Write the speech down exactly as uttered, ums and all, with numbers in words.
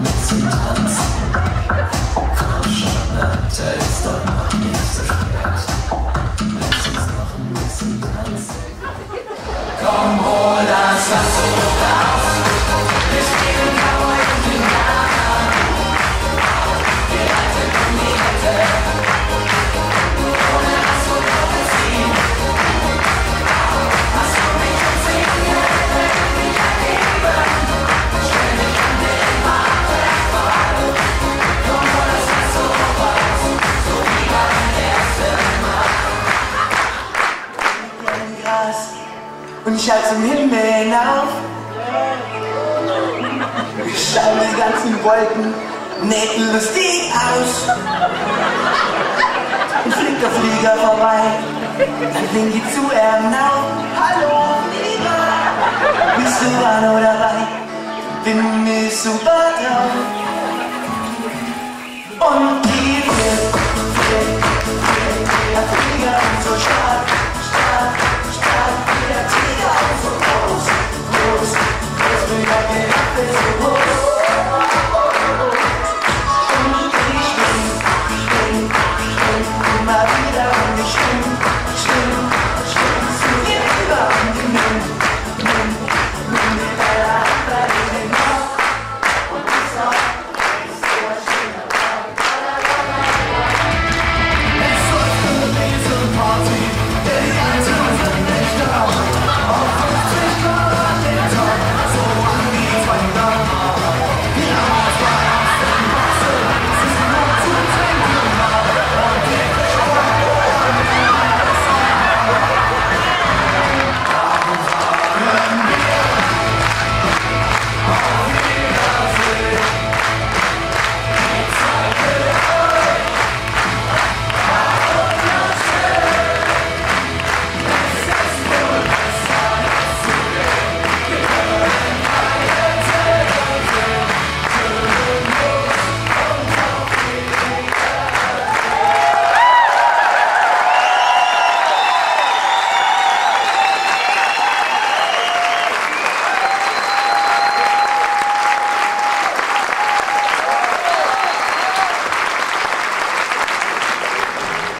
mit zum Tanzen. Komm schon, der ist doch noch nicht so spät. Lass uns noch ein bisschen tanzen. Komm, hol das Lasso raus. Wir spielen Cowboy und Indianer. Die alte Gummihette. Ohne Lasso drauf ziehen. Hast du mich und singen, wenn mich ergeben. Stell dich an den Marktplatz. Komm, hol das Lasso raus. So wie beim ersten Mal. Im Gras. Und ich halte zum Himmel hinauf. Ich schaue die ganzen Wolken nett lustig aus. Und fliegt der Flieger vorbei, dann winkt die zu Ernau. Hallo Flieger, bist du an oder bei? Bin ich super drauf.